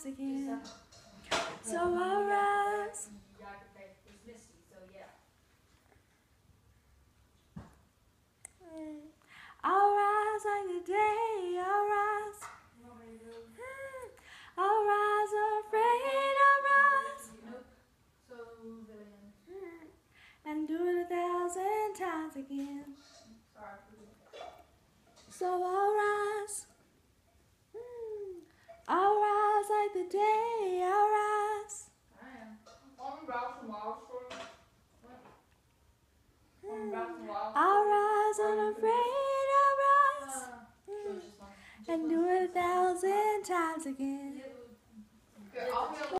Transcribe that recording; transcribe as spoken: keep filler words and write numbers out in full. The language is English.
times again. So I'll rise. I'll rise like the day. I'll rise. I'll rise unafraid. I'll rise. And do it a thousand times again. So I'll rise. I'll rise like the day. I'll rise. I'll rise unafraid. I'll rise. And do it a thousand times again.